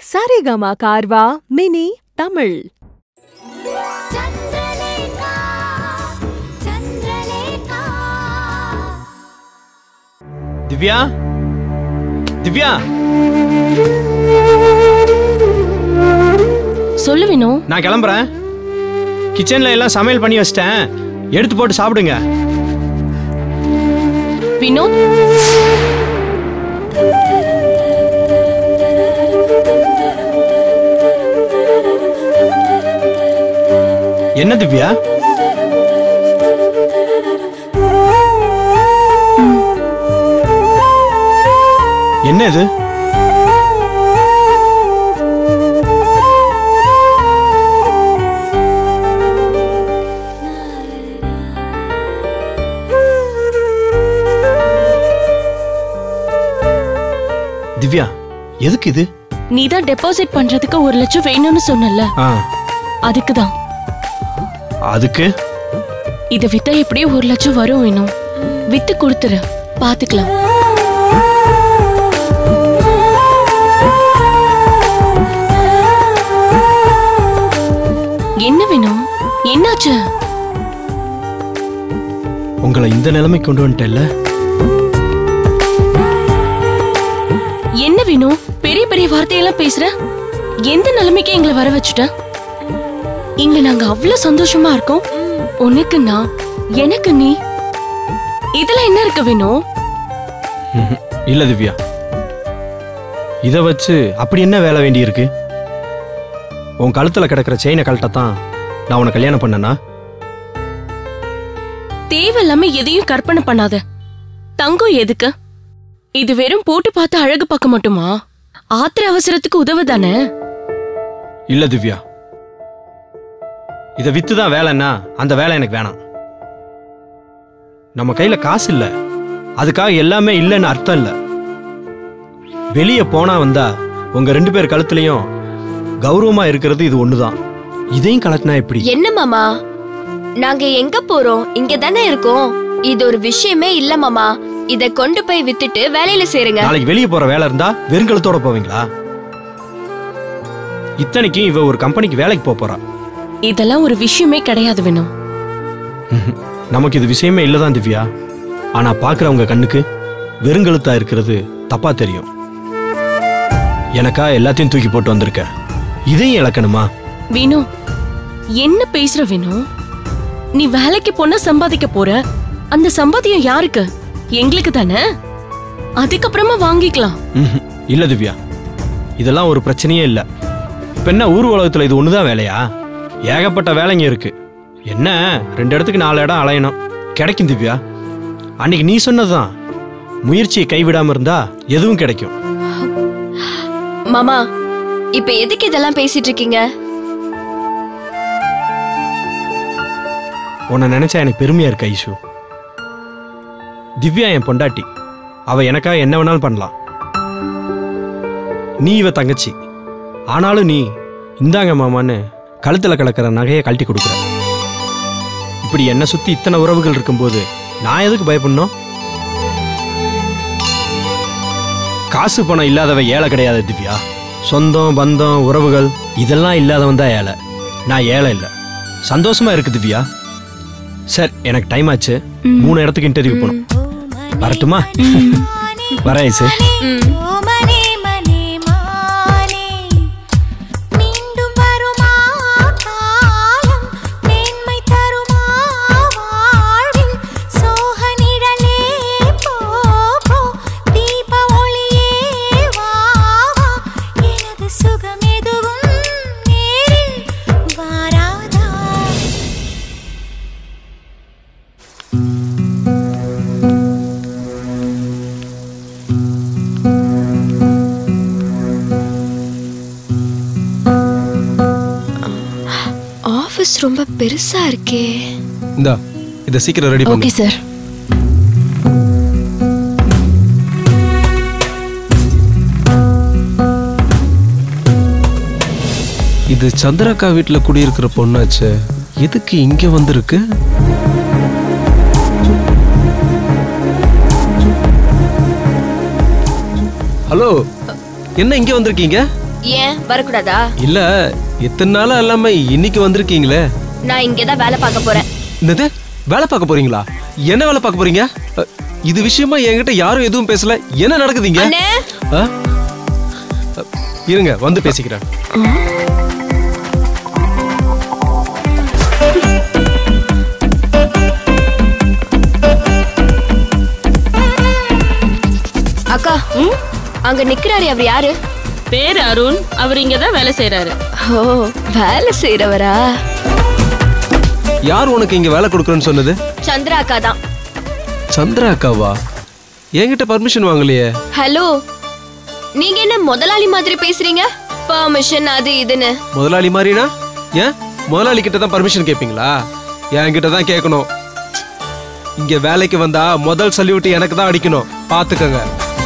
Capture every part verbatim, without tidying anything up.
Saregama Karva Mini Tamil. Chandralekha, Chandralekha. Divya? Divya? சொல்லு வினோ. நான் கிளம்புறேன். கிச்சன்ல எல்லாம் சமையல் பண்ணி வச்சிட்டேன். எடுத்து போட்டு சாப்பிடுங்க. வினோ. என்ன திவ்யா? என்ன இது? திவ்யா, எதுக்கு இது? நீதான் டெபாசிட் பண்றதுக்கு ஒரு லட்சம் வேணும்னு சொன்னல. அதுக்குதான். அதுக்கு இத வித்தா எப்படியும் ஒரு லட்சம் வரும் வேணும். வித்து கொடுத்துரு, பாத்துக்கலாம். என்ன வேணும்? என்னாச்சு? உங்களை இந்த நிலைமை கொண்டு வந்துட்டேல்ல. என்ன வேணும்? பெரிய பெரிய வார்த்தையெல்லாம் பேசுற. எந்த நிலைமைக்கு எங்களை வர வச்சுட்ட? இங்க நாங்க அவ்வளவு சந்தோஷமா இருக்கோம். உனக்கு நான், எனக்கு நீ. இதெல்லாம் என்ன இருக்கு வேணும்? இல்ல திவ்யா, இத வச்சு அப்படி என்ன வேலை வேண்டி இருக்கு? உன் கழுத்துல கிடக்கிற செயினை கழட்டத்தான் நான் உன்னை கல்யாணம் பண்ணனா? தேவையில்லாம எதையும் கற்பனை பண்ணாத. தங்கம் எதுக்கு? இது வெறும் போட்டு பார்த்து அழகு பார்க்க மட்டுமா? ஆத்திர அவசரத்துக்கு உதவுதானே? இல்ல திவ்யா, இத வித்துதான் வேலைன்னா அந்த வேலை எனக்கு வேணாம். நம்ம கையில காசு இல்ல, அதுக்காக எல்லாமே இல்லைன்னு அர்த்தம் இல்ல. வெளியே போனா வந்தா உங்க ரெண்டு பேர் கழுத்துலயும் கௌரவமா இருக்கிறது இது ஒண்ணுதான். இதையும் கலட்டினா எப்படி? என்ன மாமா, நாங்க எங்க போறோம்? இங்க தானே இருக்கோம். இது ஒரு விஷயமே இல்ல மாமா. இத கொண்டு போய் வித்துட்டு வேலையில சேருங்க. நாளைக்கு வெளியே போற வேலை இருந்தா வெறுங்கழுத்தோட போவீங்களா? இத்தனைக்கு இவ ஒரு கம்பெனிக்கு வேலைக்கு போறா. இதெல்லாம் ஒரு விஷயமே கிடையாது வேணும். நமக்கு இது விஷயமே இல்லதான் திவ்யா. ஆனா பாக்குறவங்க கண்ணுக்கு வெறுங்கழுத்தா இருக்கிறது தப்பா தெரியும். எனக்கா எல்லாத்தையும் தூக்கி போட்டு வந்திருக்க, இதையும் இழக்கணுமா? வீணு, என்ன பேசுற வீணு? நீ வேலைக்கு போனா சம்பாதிக்க போற. அந்த சம்பாத்தியம் யாருக்கு? எங்களுக்கு தானே. அதுக்கப்புறமா வாங்கிக்கலாம். இல்ல திவ்யா, இதெல்லாம் ஒரு பிரச்சனையே இல்ல. இப்ப என்ன ஊர் உலகத்துல இது ஒண்ணுதான் வேலையா? ஏகப்பட்ட வேலைங்க இருக்கு. என்ன ரெண்டு இடத்துக்கு நாலு இடம் அலையணும், கிடைக்கும் திவ்யா. அன்னைக்கு நீ சொன்னதுதான், முயற்சியை கைவிடாம இருந்தா எதுவும் கிடைக்கும். மாமா, இப்ப எதுக்கு இதெல்லாம் பேசிட்டு இருக்கீங்க? உன்னை நினைச்சா எனக்கு பெருமையா இருக்கு ஐஷு. திவ்யா என் பொண்டாட்டி, அவ எனக்காக என்ன வேணாலும் பண்ணலாம். நீ இவ தங்கச்சி, ஆனாலும் நீ இந்தாங்க மாமான்னு கழுத்துல கலக்கிற நகையை கழட்டி கொடுக்குற. இப்படி என்ன சுத்தி இத்தனை உறவுகள் இருக்கும்போது நான் எதுக்கு பயப்படணும்? காசு பணம் இல்லாதவ ஏழை கிடையாது திவ்யா. சொந்தம் பந்தம் உறவுகள் இதெல்லாம் இல்லாதவன் தான் ஏழை. நான் ஏழை இல்லை, சந்தோஷமா இருக்கு திவ்யா. சரி, எனக்கு டைம் ஆச்சு. மூணு இடத்துக்கு இன்டர்வியூ போகணும். வரட்டுமா? வரேன் சார். ரொம்ப பெருசா இருக்கே. இந்தா, இத சீக்கிரம் ரெடி பண்ணு. Okay sir. இது சந்திரக்கா வீட்டுல குடியிருக்கிற பொண்ணாச்சே, எதுக்கு இங்க வந்திருக்கு? ஹலோ, என்ன இங்க வந்திருக்கீங்க? ஏன் வரக்கூடாதா? இல்ல இத்தனை நாளா எல்லாமே இன்னைக்கு வந்திருக்கீங்களே. நான் இங்கதான் வேலை பார்க்க போறேன். என்னது வேலை பார்க்க போறீங்களா? என்ன வேலை பார்க்க போறீங்க? இது விஷயமா என்கிட்ட யாரும் எதுவும் பேசல. என்ன நடக்குதுங்க? இருங்க வந்து பேசிக்கிறேன். அக்கா அங்க நிக்கிறாரு அவர் யாரு? பேரு அருண். அவர் இங்கதான் வேலை செய்யறாரு. ஓ வேலை செய்யறவரா? யார் உனக்கு இங்க வேலை கொடுக்கறேன்னு சொன்னது? சந்திரா அக்கா தான். சந்திரா அக்காவா? என்கிட்ட பர்மிஷன் வாங்கலையே. ஹலோ நீங்க என்ன முதலாளி மாதிரி பேசுறீங்க? பர்மிஷன் அது இதுன்னு. முதலாளி மாதிரினா? ஏன் முதலாளி கிட்ட தான் பர்மிஷன் கேப்பீங்களா? என்கிட்ட தான் கேட்கணும். இங்க வேலைக்கு வந்தா முதல் சல்யூட் எனக்கு தான் அடிக்கணும். பாத்துக்கங்க.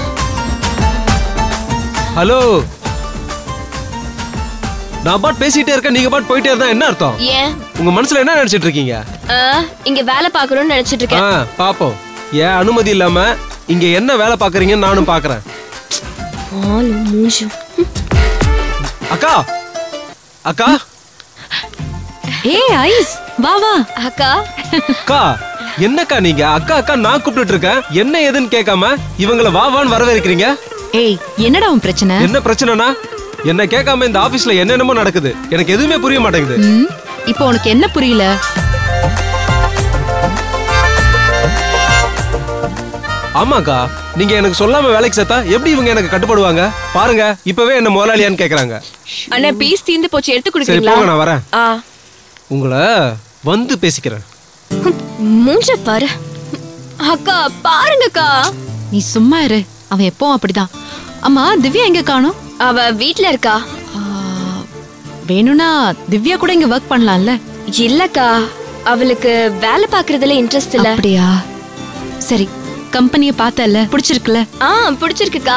ஹலோ நான் பாட் பேசிட்டே இருக்கேன், நீங்க பாட் போயிட்டே இருந்தா என்ன அர்த்தம்? ஏன் உங்க மனசுல என்ன நினைச்சிட்டு இருக்கீங்க? இங்க வேலை பார்க்கணும்னு நினைச்சிட்டு இருக்கேன். பாப்போம். ஏன் அனுமதி இல்லாம இங்க என்ன வேலை பாக்குறீங்கன்னு நானும் பாக்குறேன். அக்கா அக்கா ஏய் ஐஸ் வா வா. அக்கா அக்கா என்னக்கா நீங்க அக்கா அக்கா நான் கூப்பிட்டு இருக்கேன், என்ன ஏதுன்னு கேட்காம இவங்கள வா வான்னு வரவேற்கிறீங்க. ஏய் என்னடா உன் பிரச்சனை? என்ன பிரச்சனைனா என்ன கேட்காம இந்த ஆபீஸ்ல என்னென்னமோ நடக்குது, எனக்கு எதுவுமே புரிய மாட்டேங்குது. இப்போ உனக்கு என்ன புரியல? ஆமாக்கா நீங்க எனக்கு சொல்லாம வேலைக்கு சேர்த்தா எப்படி இவங்க எனக்கு கட்டுப்படுவாங்க? பாருங்க இப்பவே என்ன முதலாளியான்னு கேக்குறாங்க. அண்ணா பீஸ் தீந்து போச்சு, எடுத்து சரி குடுக்கீங்களா? போங்க நான் வரேன். உங்களை வந்து பேசிக்கிறேன். மூஞ்ச பாரு. அக்கா பாருங்கக்கா. நீ சும்மா இரு, அவன் எப்பவும் அப்படிதான். அம்மா திவ்யா எங்க காணோம்? அவ வீட்ல இருக்கா. வேணும்னா திவ்யா கூட இங்க ஒர்க் பண்ணலாம்ல? இல்லக்கா அவளுக்கு வேலை பாக்குறதுல இன்ட்ரெஸ்ட் இல்ல. அப்படியா? சரி கம்பெனியை பார்த்தல, பிடிச்சிருக்குல? ஆ பிடிச்சிருக்குக்கா.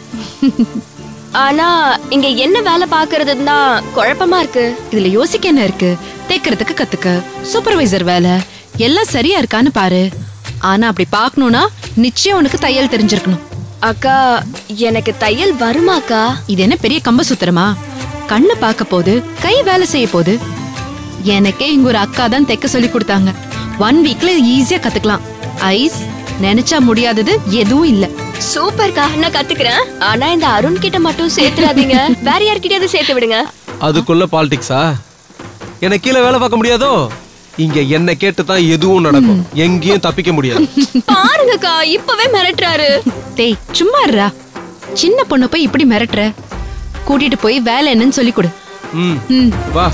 ஆனா இங்க என்ன வேலை பாக்குறதுன்னு தான் குழப்பமா இருக்கு. இதுல யோசிக்க என்ன இருக்கு? தேக்கிறதுக்கு கத்துக்க, சூப்பர்வைசர் வேலை எல்லாம் சரியா இருக்கான்னு பாரு. ஆனா அப்படி பாக்கணும்னா நிச்சயம் உனக்கு தையல் தெரிஞ்சிருக்கணும். அக்கா எனக்கு தையல் வருமாக்கா? இது என்ன பெரிய கம்ப சுத்திரமா? கண்ணு பார்க்க போது கை வேலை செய்ய போது. எனக்கே இங்க ஒரு அக்கா தான் தைக்க சொல்லி கொடுத்தாங்க. ஒன் வீக்ல ஈஸியா கத்துக்கலாம். ஐஸ் நினைச்சா முடியாதது எதுவும் இல்ல. சூப்பர்க்கா, நான் கத்துக்கிறேன். ஆனா இந்த அருண் கிட்ட மட்டும் சேர்த்துறாதீங்க, வேற யார்கிட்டயாவது சேர்த்து விடுங்க. அதுக்குள்ள பாலிடிக்ஸா? எனக்கு கீழே வேலை பார்க்க முடியாதோ? இங்க என்ன கேட்டுதான் எதுவும் நடக்கும், எங்கேயும் தப்பிக்க முடியாது. பாருங்கக்கா இப்பவே மிரட்டுறாரு. டேய் சும்மா இருடா, சின்ன பொண்ணு போய் இப்படி மிரட்டுற? கூட்டிட்டு போய் வேலை என்னன்னு சொல்லி கொடு. ம் வா.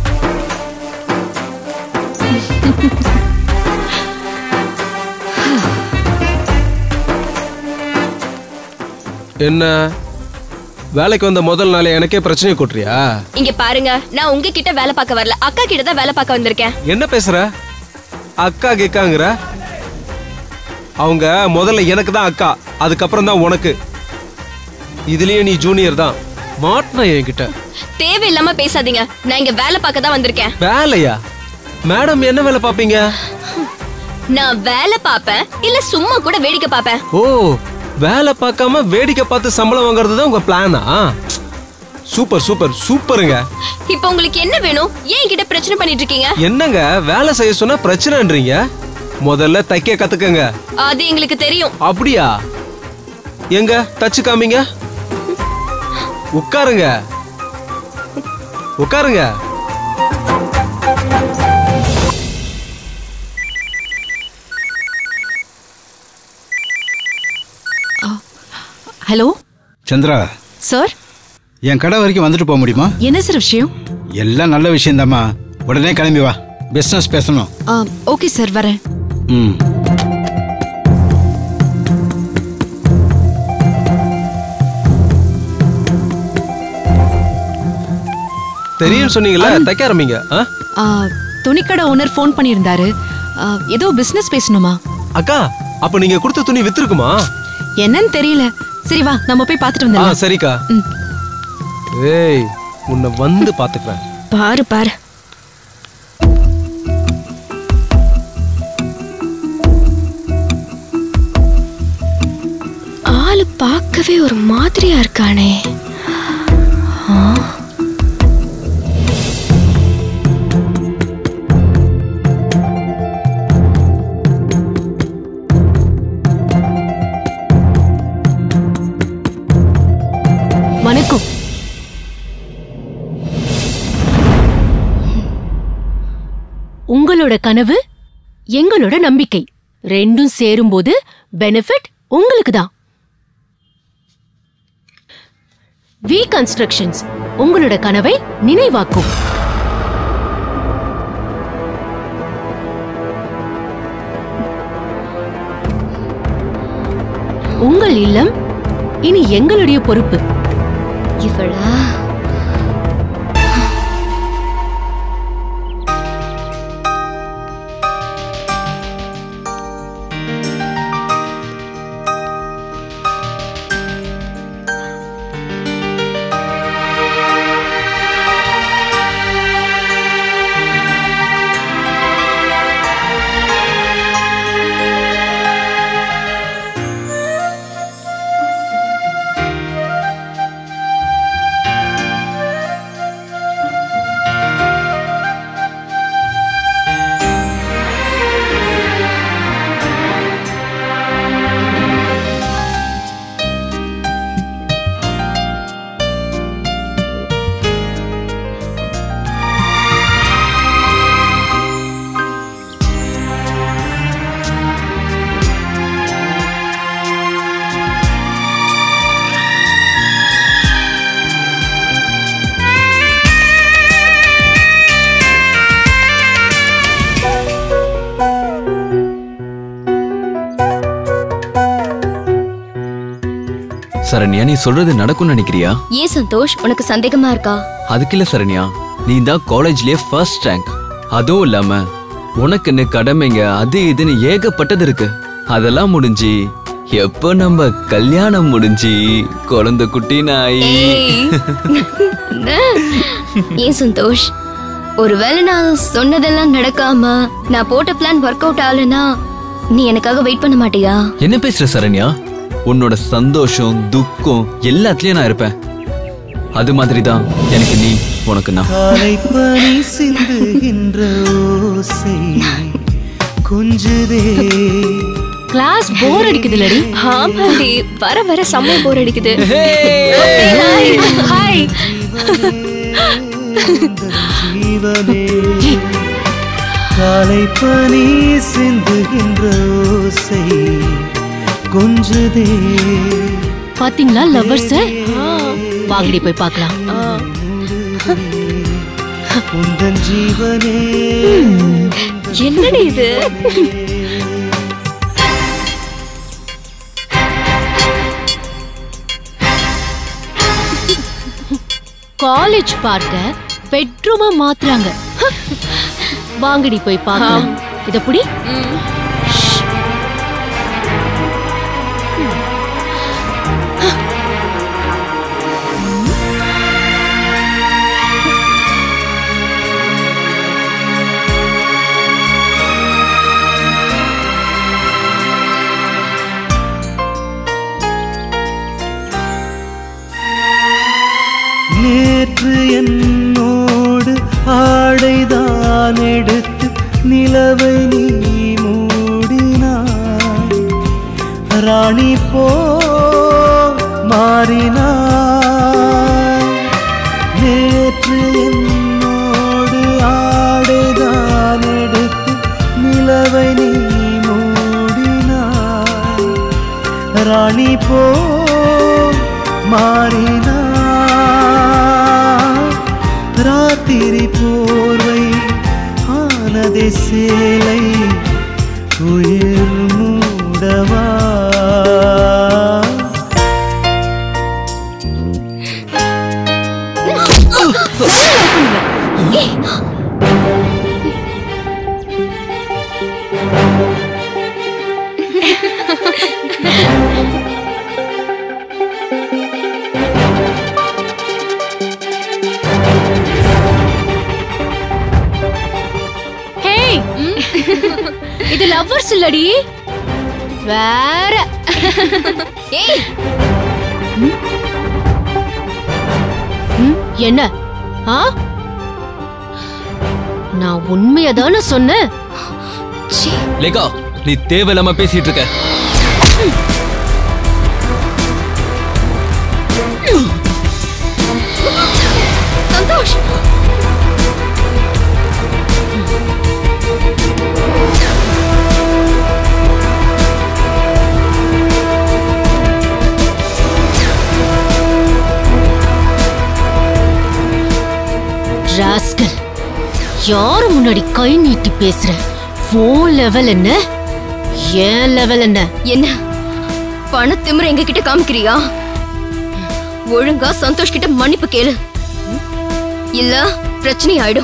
என்ன வேலைக்கு வந்த முதல் நாளே எனக்கே பிரச்சனை கூட்டுறியா? இங்க பாருங்க, நான் உங்ககிட்ட வேலை பார்க்க வரல, அக்கா கிட்ட தான் வேலை பார்க்க வந்திருக்கேன். என்ன பேசுற? அக்கா கேக்காங்கற? அவங்க முதல்ல எனக்கு தான் அக்கா, அதுக்கப்புறம் தான் உனக்கு. இதுலயே நீ ஜூனியர் தான். மாட்னா என்கிட்ட தேவையில்லாம பேசாதீங்க. நான் இங்க வேலை பார்க்க தான் வந்திருக்கேன். வேலையா? மேடம் என்ன வேலை பாப்பீங்க? நான் வேலை பாப்பேன், இல்ல சும்மா கூட வேடிக்கை பாப்பேன். ஓ, வேலை பார்க்காம வேடிக்கை பார்த்து சம்பளம் வாங்குறது தான் உங்க பிளானா? சூப்பர் சூப்பர் சூப்பருங்க. இப்போ உங்களுக்கு என்ன வேணும்? ஏன் கிட்ட பிரச்சனை பண்ணிட்டு இருக்கீங்க? என்னங்க வேலை செய்ய சொன்னா பிரச்சனைன்றீங்க? முதல்ல தைக்க கத்துக்கங்க. அது எங்களுக்கு தெரியும். அப்படியா? எங்க தச்சு காமிங்க. உட்காருங்க உட்காருங்க. Hello Chandra sir. என் கடை வரைக்கும் வந்துட்டு போக முடியுமா? என்ன சார் விஷயம்? எல்லாம் நல்ல விஷயம் தாம்மா, உடனே கிளம்பி வா, பிசினஸ் பேசணும். ஓகே சார் வரேன். ம் தெரியும் சொன்னீங்களா, தைக்க ஆரம்பிங்க. துணிக்கடை ஓனர் ஃபோன் பண்ணியிருந்தாரு, ஏதோ பிசினஸ் பேசணுமா? அக்கா அப்ப நீங்க கொடுத்த துணி வித்துருக்குமா? என்னன்னு தெரியல. சரி வா நம்ம போய் பார்த்துட்டு வந்துடலாம். சரிக்கா. ஏய் உன்னை வந்து பாத்துக்கிறேன். பாரு பாரு. ஆளு பார்க்கவே ஒரு மாதிரியா இருக்கானே. ஆ உங்களோட கனவு எங்களோட நம்பிக்கை ரெண்டும் சேரும்போது பெனிஃபிட் உங்களுக்கு தான். வி கன்ஸ்ட்ரக்ஷன்ஸ் உங்களோட கனவை நினைவாக்கும். உங்கள் இல்லம் இனி எங்களுடைய பொறுப்பு. இவளா சரண்யா, நீ சொல்றது நடக்கும்னு நினைக்கிறியா? ஏன் சந்தோஷ், உனக்கு சந்தேகமா இருக்கா? அதுக்கு இல்ல சரண்யா, நீ தான் காலேஜ்லயே ஃபர்ஸ்ட் ரேங்க். அதுவும் இல்லாம உனக்குன்னு கடமைங்க அது இதுன்னு ஏகப்பட்டது இருக்கு. அதெல்லாம் முடிஞ்சு எப்ப நம்ம கல்யாணம் முடிஞ்சு குழந்தை குட்டி நாய். ஏன் சந்தோஷ், ஒருவேளை நான் சொன்னதெல்லாம் நடக்காம நான் போட்ட பிளான் ஒர்க் அவுட் ஆகலனா நீ எனக்காக வெயிட் பண்ண மாட்டியா? என்ன பேசுற சரண்யா? உன்னோட சந்தோஷம் துக்கம் எல்லாத்துலயும் நான் இருப்பேன். அது மாதிரிதான் எனக்கு நீ, உனக்கு நான். கிளாஸ் போர் அடிக்குதுலடி. ஆமாடி, வர வர செம்ம போர் அடிக்குது. ஹாய். காலை பனி சிந்துகின்ற ஓசை கொஞ்சதே. பாத்தீங்களா லவ்வர்ஸ்? வாங்கடி போய் பார்க்கலாம். உந்தன் ஜீவனே. என்னடி இது? காலேஜ் பார்க்க பெட்ரூமா மாத்துறாங்க. வாங்கடி போய் பார்க்கலாம். இத புடி. நேற்று என்னோடு ஆடைதான் எடுத்து நிலவை நீ மூடினாய். ராணி போ மாறினாய். நேற்று என்னோடு ஆடைதான் எடுத்து நிலவை நீ மூடினாய். ராணி போ மாறினாய். ராத்திரி போர்வை ஆனதே சேலை உயிர் மூடவா. இது லவ்வர்ஸ் இல்லடி, வேற. ஏய், என்ன? ஆ, நான் உண்மையதான சொன்னேன். லேகா, நீ தேவையில்லாம பேசிட்டு இருக்க. சந்தோஷ், ராஸ்கல், யாரு முன்னாடி கை நீட்டி பேசுற? ஓ லெவல் என்ன, ஏன் லெவல் என்ன? என்ன பண திமிர எங்க கிட்ட காமிக்கிறியா? ஒழுங்கா சந்தோஷ் கிட்ட மன்னிப்பு கேளு, இல்ல பிரச்சனை ஆயிடும்.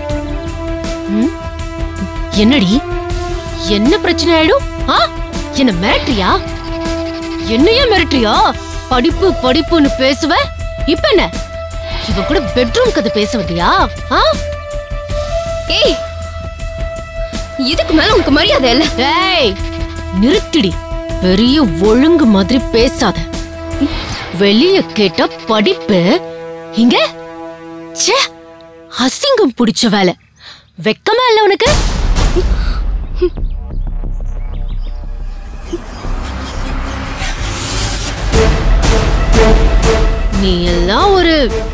என்னடி, என்ன பிரச்சனை ஆயிடும்? ஆ, என்ன மிரட்டுறியா? என்னையே மிரட்டுறியா? படிப்பு படிப்புன்னு பேசுவ, இப்ப என்ன இவ கூட பெட்ரூம் கதை பேச வந்தியா? ஆ, ஏய், இதுக்கு மேல உனக்கு மரியாதை இல்ல. ஏய், நிறுத்திடி. பெரிய ஒழுங்கு மாதிரி பேசாத. வெளிய கேட்ட படிப்பு, இங்க ச்சே, அசிங்கம் பிடிச்ச வேலை. வெக்கமா இல்ல உனக்கு? நீ எல்லாம் ஒரு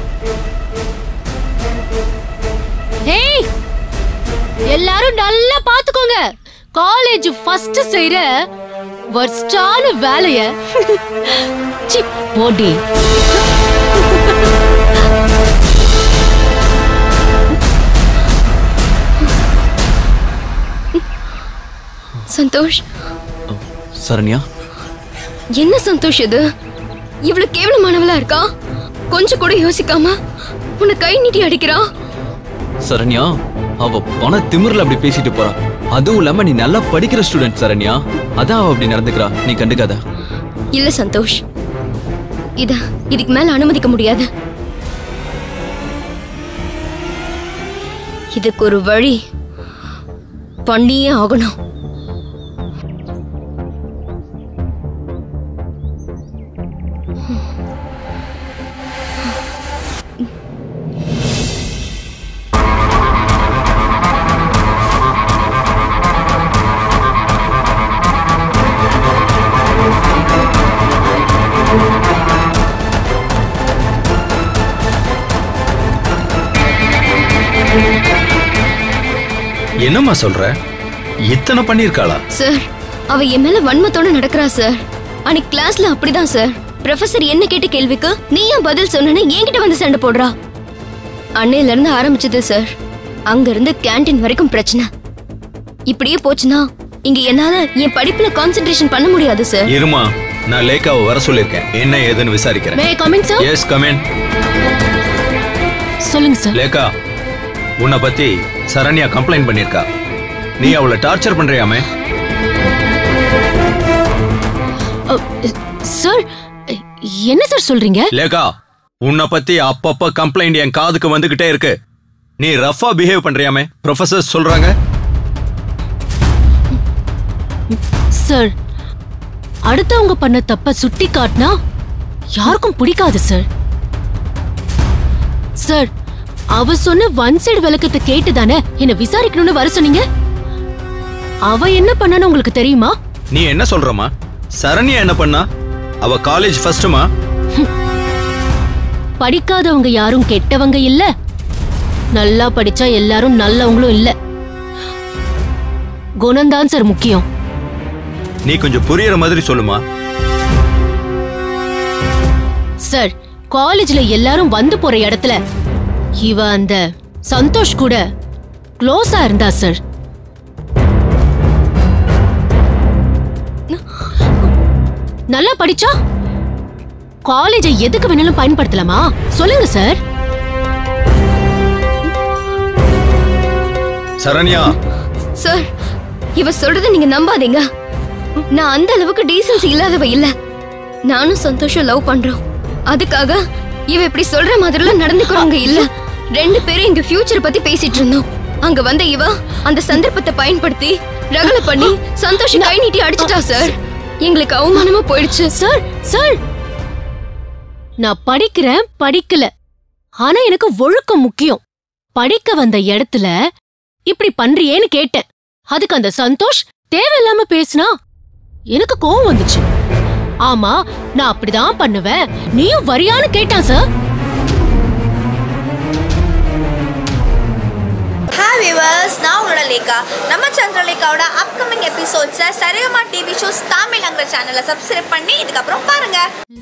ஏய், எல்லாரும் நல்லா பாத்துக்கோங்க. காலேஜ் ஃபர்ஸ்ட் செய்யற வர்ஸ்டான வேலைய சி போடி. சந்தோஷ். சரண்யா, என்ன சந்தோஷ் இது? இவ்வளவு கேவலமானவளா இருக்கா? கொஞ்சம் கூட யோசிக்காம உன்னை கை நீட்டி அடிக்கிறா. சரண்யா, அவ பண திமிர்ல அப்படி பேசிட்டு போறா. அதுவும் இல்லாம நீ நல்லா படிக்கிற ஸ்டூடெண்ட் சரண்யா, அதான் அவ அப்படி நடந்துக்கிறா. நீ கண்டுக்காத. இல்ல சந்தோஷ், இத இதுக்கு மேல அனுமதிக்க முடியாது. இதுக்கு ஒரு வழி பண்ணியே ஆகணும். என்னம்மா சொல்ற? இத்தனை பண்ணிருக்காளா? சார், அவ என் மேல வன்மத்தோட நடக்கிறா சார். அன்னைக்கு கிளாஸ்ல அப்படிதான் சார். ப்ரொஃபசர் என்ன கேட்ட கேள்விக்கு நீ ஏன் பதில் சொன்னேன்னு என்கிட்ட வந்து சண்டை போடுறா. அன்னையில இருந்து ஆரம்பிச்சது சார். அங்க இருந்து கேண்டீன் வரைக்கும் பிரச்சனை. இப்படியே போச்சுன்னா இங்க என்னால என் படிப்புல கான்சென்ட்ரேஷன் பண்ண முடியாது சார். இருமா, நான் லேக்காவை வர சொல்லிருக்கேன். என்ன ஏதுன்னு விசாரிக்கிறேன். May I come in sir? Yes, come in. சொல்லுங்க சார். லேக்கா, உன்னை பத்தி சரண்யா கம்ப்ளைண்ட் பண்ணிருக்கா. நீ அவளை டார்ச்சர் பண்றியாமே? சார், என்ன சார் சொல்றீங்க? லேக்கா, உன்னை பத்தி அப்பப்ப கம்ப்ளைண்ட் என் காதுக்கு வந்துகிட்டே இருக்கு. நீ ரஃபா பிஹேவ் பண்றியாமே, ப்ரொஃபசர் சொல்றாங்க. சார், அடுத்தவங்க பண்ண தப்ப சுட்டி காட்டினா யாருக்கும் பிடிக்காது சார். சார், அவ சொன்ன ஒன் சைடு விளக்கத்தை கேட்டுதானே என்ன விசாரிக்கணும்னு வர சொன்னீங்க. அவ என்ன பண்ணான்னு உங்களுக்கு தெரியுமா? நீ என்ன சொல்றமா? சரண்யா என்ன பண்ணா? அவ காலேஜ் ஃபர்ஸ்ட்மா. படிக்காதவங்க யாரும் கெட்டவங்க இல்ல, நல்லா படிச்சா எல்லாரும் நல்லவங்களும் இல்ல. குணம்தான் சார் முக்கியம். நீ கொஞ்சம் புரியற மாதிரி சொல்லுமா. சார், காலேஜ்ல எல்லாரும் வந்து போற இடத்துல இவ அந்த சந்தோஷ் கூட க்ளோஸா இருந்தா சார். நல்லா படிச்சா காலேஜை எதுக்கு வேணாலும் பயன்படுத்தலாமா? சொல்லுங்க சார். சரண்யா. சார், இவ சொல்றத நீங்க நம்பாதீங்க. நான் அந்த அளவுக்கு டீசன்சி இல்லாதவ இல்ல. நானும் சந்தோஷம் லவ் பண்றோம். அதுக்காக இவ இப்படி சொல்ற மாதிரிலாம் நடந்துக்கிறவங்க இல்ல. ரெண்டு பேரும் எங்க ஃபியூச்சர் பத்தி பேசிட்டு இருந்தோம். அங்க வந்த இவ அந்த சந்தர்ப்பத்தை பயன்படுத்தி ரகல பண்ணி சந்தோஷ கை நீட்டி அடிச்சிட்டா சார். எங்களுக்கு அவமானமா போயிடுச்சு சார். சார், நான் படிக்கிறேன் படிக்கல, ஆனா எனக்கு ஒழுக்கம் முக்கியம். படிக்க வந்த இடத்துல இப்படி பண்றியேன்னு கேட்டேன். அதுக்கு அந்த சந்தோஷ் தேவையில்லாம பேசினா எனக்கு கோவம் வந்துச்சு. ஆமா, நான் அப்படிதான் பண்ணுவேன், நீயும் வரியான்னு கேட்டான் சார். Hi viewers, நான் உங்களோட லேகா. நம்ம சந்திரலேகாவோட அப்கமிங் எபிசோட்ஸை சரிகமா டிவி ஷோஸ் தமிழ் அங்கிற சேனலை சப்ஸ்கிரைப் பண்ணி இதுக்கப்புறம் பாருங்க.